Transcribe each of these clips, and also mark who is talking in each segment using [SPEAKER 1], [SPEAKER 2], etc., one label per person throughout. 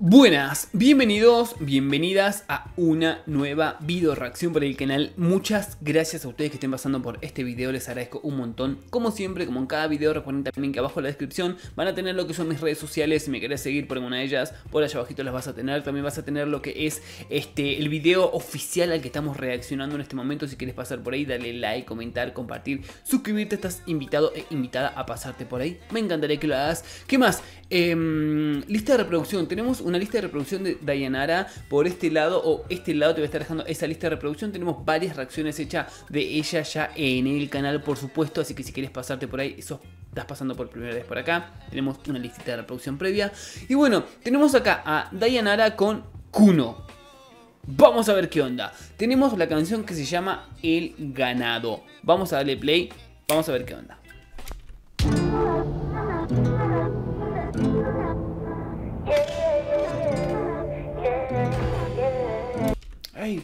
[SPEAKER 1] Buenas, bienvenidos, bienvenidas a una nueva video reacción por el canal. Muchas gracias a ustedes que estén pasando por este video, les agradezco un montón. Como siempre, como en cada video, recuerden también que abajo en la descripción van a tener lo que son mis redes sociales. Si me querés seguir por alguna de ellas, por allá abajito las vas a tener. También vas a tener lo que es el video oficial al que estamos reaccionando en este momento. Si quieres pasar por ahí, dale like, comentar, compartir, suscribirte. Estás invitado e invitada a pasarte por ahí. Me encantaría que lo hagas. ¿Qué más? Lista de reproducción. Tenemos una lista de reproducción de Dayanara por este lado, o este lado te voy a estar dejando esa lista de reproducción. Tenemos varias reacciones hechas de ella ya en el canal, por supuesto, así que si quieres pasarte por ahí, eso estás pasando por primera vez por acá, tenemos una listita de reproducción previa. Y bueno, tenemos acá a Dayanara con Kuno. Vamos a ver qué onda. Tenemos la canción que se llama El Ganado. Vamos a darle play, vamos a ver qué onda. Ay,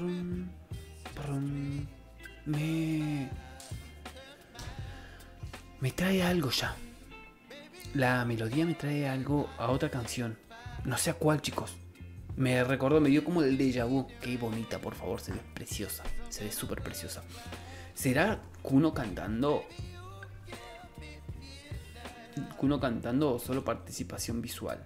[SPEAKER 1] me trae algo ya. La melodía me trae algo a otra canción. No sé a cuál, chicos. Me recordó, me dio como del déjà vu. Qué bonita, por favor, se ve preciosa. Se ve súper preciosa. ¿Será Kuno cantando? ¿Kuno cantando o solo participación visual?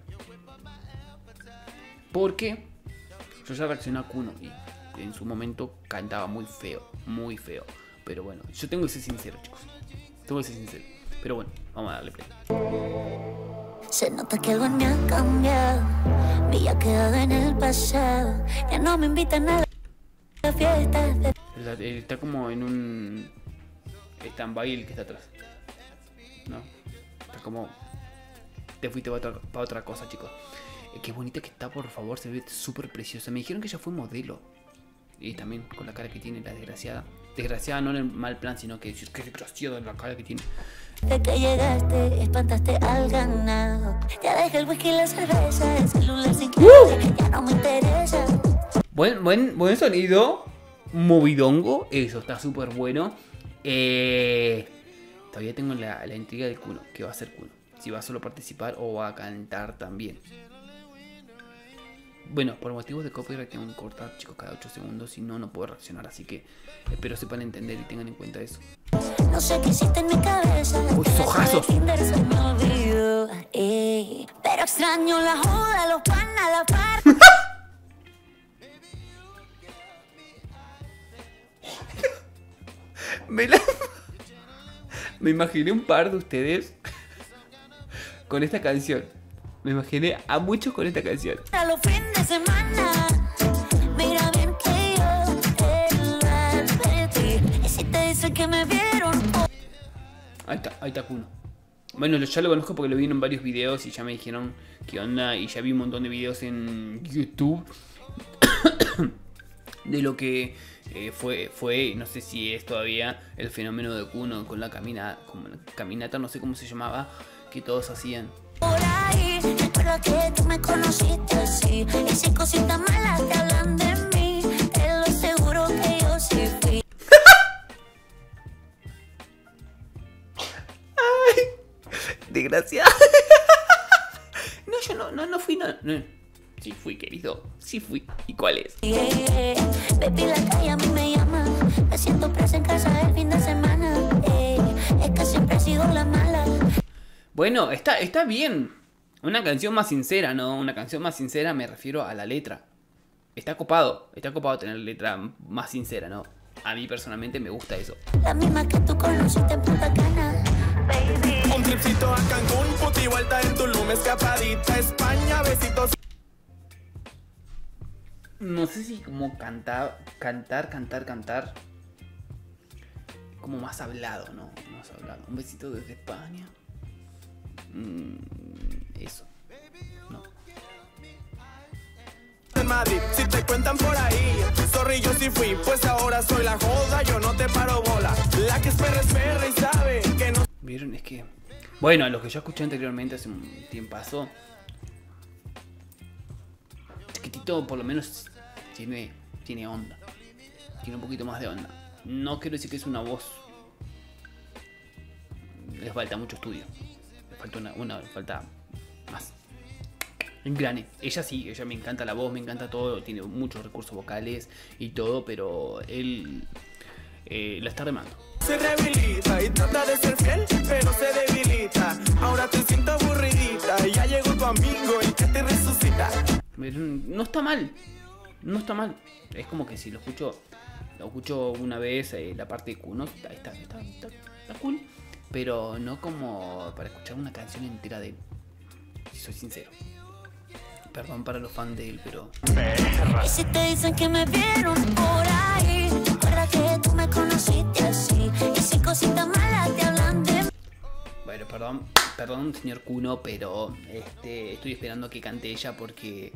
[SPEAKER 1] Porque yo ya reaccioné a Kuno y en su momento cantaba muy feo, muy feo. Pero bueno, yo tengo que ser sincero, chicos. Tengo que ser sincero. Pero bueno, vamos a darle play.
[SPEAKER 2] Se nota que algo me ha cambiado. Me ha quedado en el pasado. Ya no me invitan a la fiesta.
[SPEAKER 1] Está como en un stand-by el que está atrás. ¿No? Está como... Te fuiste para otra cosa, chicos. Qué bonita que está, por favor. Se ve súper preciosa. Me dijeron que ella fue modelo. Y también con la cara que tiene, la desgraciada. Desgraciada no en el mal plan, sino que es desgraciada la cara que tiene.
[SPEAKER 2] De que llegaste, espantaste al ganado. Ya dejé el whisky y la cerveza. El celular sin clave, ya no me interesa.
[SPEAKER 1] Buen sonido. Movidongo. Eso está súper bueno. Todavía tengo la intriga de Kuno. ¿Qué va a hacer Kuno? Si va a solo participar o va a cantar también. Bueno, por motivos de copyright tengo que cortar, chicos, cada 8 segundos. Si no, no puedo reaccionar. Así que espero sepan entender y tengan en cuenta eso.
[SPEAKER 2] No sé qué hiciste en mi cabeza.
[SPEAKER 1] ¡Uy, ojazos!
[SPEAKER 2] Se me olvidó, pero extraño la joda, los panas, la parte.
[SPEAKER 1] Me imaginé un par de ustedes con esta canción. Me imaginé a muchos con esta canción.
[SPEAKER 2] A los fines de semana, mira bien que yo te advertí. Y si te dicen que me vieron.
[SPEAKER 1] Ahí está Kuno. Bueno, ya lo conozco porque lo vi en varios videos y ya me dijeron qué onda. Y ya vi un montón de videos en YouTube de lo que fue, no sé si es todavía, el fenómeno de Kuno con la caminata, no sé cómo se llamaba, que todos hacían.
[SPEAKER 2] Por ahí, recuerda que tú me conociste así. Y si cositas malas te hablan de mí, te lo aseguro que yo sí fui.
[SPEAKER 1] Ay, desgraciado. No, yo no fui, no. Sí fui, querido, sí fui. ¿Y cuál es?
[SPEAKER 2] Baby, la calle a mí me llama. Me siento presa en casa el fin de semana. Es que siempre he sido la mala.
[SPEAKER 1] Bueno, está bien. Una canción más sincera, ¿no? Una canción más sincera me refiero a la letra. Está copado tener letra más sincera, ¿no? A mí personalmente me gusta eso.
[SPEAKER 2] La misma que tú conociste en Punta Cana, baby.
[SPEAKER 3] Un tripcito a Cancún, puti vuelta en Tulum, escapadita a España, besitos.
[SPEAKER 1] No sé si como cantar. Como más hablado, ¿no? Más hablado. Un besito desde España. Eso. No.
[SPEAKER 3] En Madrid, si te cuentan por ahí, sorry, yo sí fui, pues ahora soy la joda, yo no te paro bola. La que es perra y sabe que no.
[SPEAKER 1] ¿Vieron? Es que... Bueno, lo que yo escuché anteriormente hace un tiempazo. Chiquitito por lo menos tiene onda. Tiene un poquito más de onda. No quiero decir que es una voz. Les falta mucho estudio. Le falta falta más. engrane. Ella sí, ella me encanta la voz, me encanta todo, tiene muchos recursos vocales y todo, pero él la está remando.
[SPEAKER 3] Se rehabilita y trata de ser fiel, pero se debilita. Ahora te siento aburridita, ya llegó tu amigo el que te resucita.
[SPEAKER 1] No está mal, no está mal. Es como que si lo escucho una vez, la parte de Kuno, está cool, pero no como para escuchar una canción entera de él, si soy sincero. Perdón para los fans de él, pero...
[SPEAKER 2] Y si te dicen que me vieron por ahí, recuerda que tú me conociste así. Y si cositas malas te hablan de mí.
[SPEAKER 1] Bueno, perdón señor Kuno, pero estoy esperando a que cante ella porque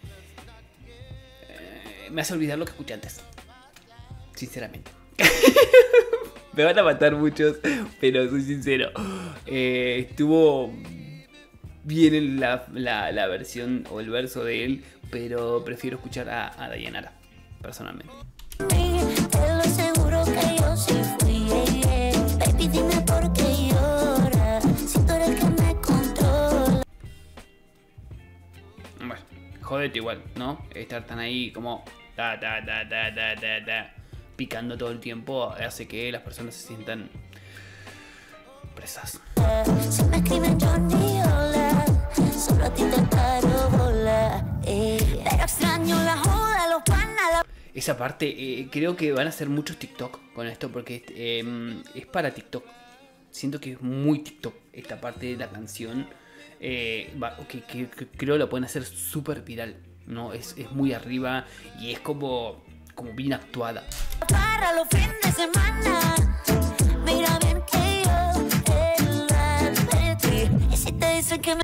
[SPEAKER 1] me hace olvidar lo que escuché antes. Sinceramente. Me van a matar muchos, pero soy sincero. Estuvo bien la versión o el verso de él, pero prefiero escuchar a Dayanara, personalmente.
[SPEAKER 2] Te lo aseguro que yo sí fui, baby, dime por qué lloras, si tú eres el que me controla.
[SPEAKER 1] Bueno, jódete igual, ¿no? Estar tan ahí como picando todo el tiempo hace que las personas se sientan presas.
[SPEAKER 2] Si me escriben yo ni hola, solo a ti te paro bola, pero extraño la joda, los panas, la...
[SPEAKER 1] Esa parte, creo que van a hacer muchos TikTok con esto porque es para TikTok. Siento que es muy TikTok esta parte de la canción. Que creo lo pueden hacer súper viral, ¿no? Es muy arriba y es como bien actuada.
[SPEAKER 2] Para los fines de semana, mira bien que yo te la advertí. Y si te dicen que me...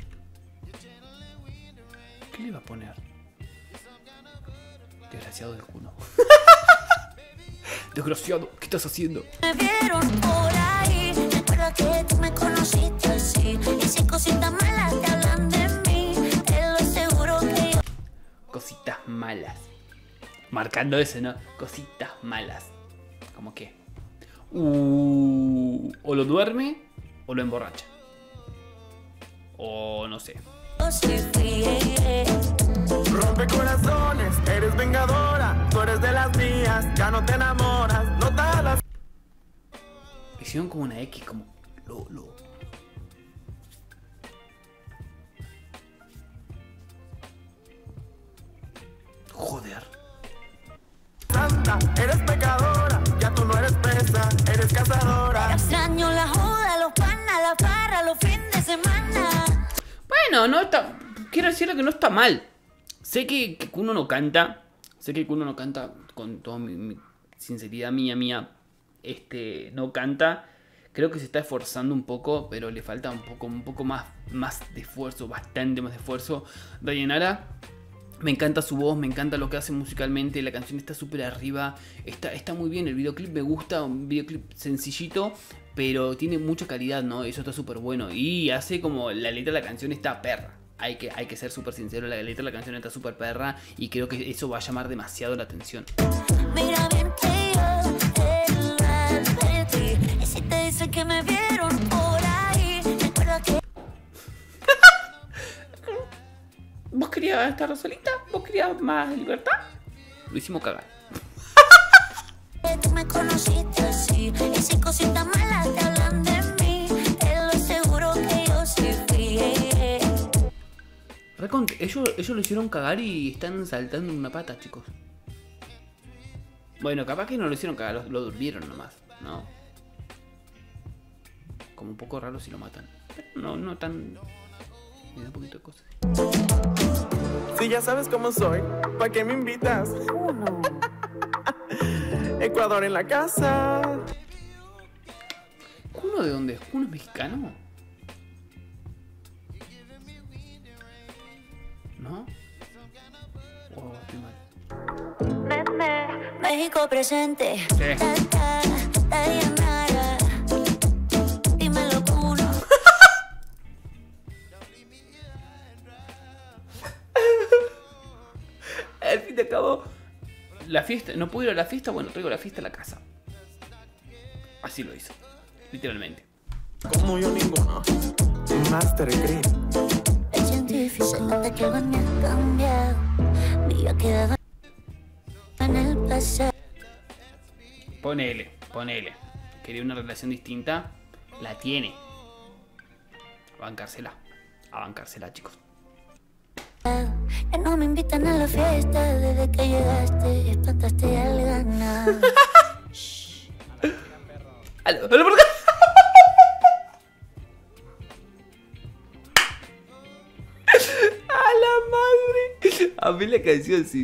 [SPEAKER 1] ¿Qué le va a poner? Desgraciado del Kuno. Desgraciado, ¿qué estás haciendo?
[SPEAKER 2] Me vieron por ahí, recuerda que tú me conociste así. Y si cositas malas te hablan de mí, te lo aseguro que yo...
[SPEAKER 1] Cositas malas. Marcando eso, ¿no? Cositas malas. ¿Cómo qué? O lo duerme o lo emborracha. O no sé.
[SPEAKER 2] Yo sí fui,
[SPEAKER 3] Rompe corazones, eres vengadora, tú eres de las mías, ya no te enamoras, no te las...
[SPEAKER 1] Hicieron como una X, como lo. Joder.
[SPEAKER 3] Santa, eres pecadora, ya tú no eres presa, eres cazadora.
[SPEAKER 2] extraño la joda, los panas, la farra, los fines de semana.
[SPEAKER 1] Bueno, no está... Quiero decirle que no está mal. Sé que Kuno no canta. Sé que Kuno no canta con toda mi sinceridad mía. No canta. Creo que se está esforzando un poco, pero le falta un poco más de esfuerzo, bastante más de esfuerzo. Dayanara, me encanta su voz, me encanta lo que hace musicalmente, la canción está súper arriba, está muy bien, el videoclip me gusta, un videoclip sencillito, pero tiene mucha calidad, ¿no? Eso está súper bueno y hace como la letra de la canción está perra. Hay que ser súper sincero, la letra de la canción está súper perra y creo que eso va a llamar demasiado la atención.
[SPEAKER 2] Mira bien que yo te la advertí. Y si te dicen que me vieron por ahí, recuerda que
[SPEAKER 1] ¿Vos querías estar solita? ¿Vos querías más libertad? Lo hicimos cagar.
[SPEAKER 2] tú me conociste así. Y si cositas malas te hablan de mí, te lo aseguro que yo sí fui.
[SPEAKER 1] Ellos lo hicieron cagar y están saltando en una pata, chicos. Bueno, capaz que no lo hicieron cagar, lo durmieron nomás, ¿no? Como un poco raro si lo matan. Pero no tan... Me da un poquito de cosas.
[SPEAKER 3] Si ya sabes cómo soy, ¿para qué me invitas? Ecuador en la casa.
[SPEAKER 1] ¿Kuno de dónde es? ¿Kuno es mexicano? ¿No? Oh, estoy mal.
[SPEAKER 2] México presente.
[SPEAKER 1] Sí.
[SPEAKER 2] Dayanara. Dímelo, Kuno.
[SPEAKER 1] Al fin de cabo, la fiesta, no pude ir a la fiesta, bueno, traigo la fiesta a la casa. Así lo hizo, literalmente.
[SPEAKER 3] Como yo ninguno. Master Green.
[SPEAKER 2] El científico. Se nota que algo me ha cambiado. Me ha quedado en el pasado.
[SPEAKER 1] Ponele. Quería una relación distinta. La tiene. A bancársela, chicos.
[SPEAKER 2] Ya no me invitan a la fiesta desde que llegaste. Espantaste al ganar.
[SPEAKER 1] ¡Aló, por acá! ¡A la madre! A mí la canción sí.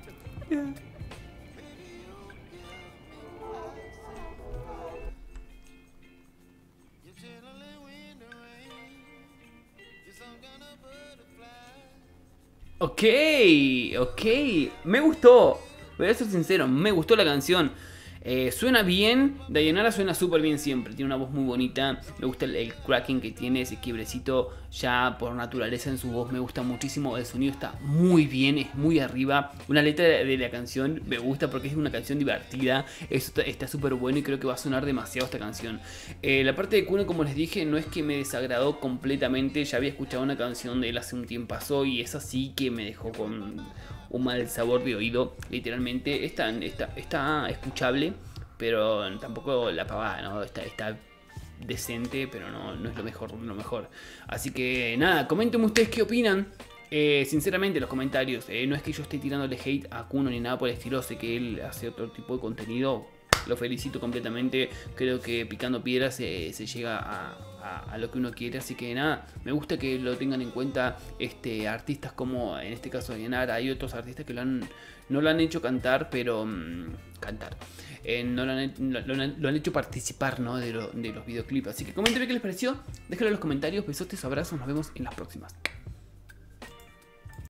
[SPEAKER 1] Ok. Me gustó. Voy a ser sincero, me gustó la canción. Suena bien, Dayanara suena súper bien siempre, tiene una voz muy bonita, me gusta el cracking que tiene, ese quiebrecito ya por naturaleza en su voz, me gusta muchísimo, el sonido está muy bien, es muy arriba, una letra de la canción me gusta porque es una canción divertida, eso está súper bueno y creo que va a sonar demasiado esta canción. La parte de Kuno, como les dije, no es que me desagradó completamente, ya había escuchado una canción de él hace un tiempo y esa sí que me dejó con un mal sabor de oído, literalmente. Está escuchable, pero tampoco la pavada, ¿no? Está decente, pero no es lo mejor. Así que nada, coméntenme ustedes qué opinan. Sinceramente, los comentarios, no es que yo esté tirándole hate a Kuno ni nada por el estilo, sé que él hace otro tipo de contenido, lo felicito completamente, creo que picando piedras se llega a lo que uno quiere, así que nada, me gusta que lo tengan en cuenta artistas como en este caso Dayanara. Hay otros artistas que no lo han hecho cantar, pero no lo han hecho participar, ¿no? de los videoclips, así que coméntenme qué les pareció, déjenlo en los comentarios, besotes, abrazos, nos vemos en las próximas.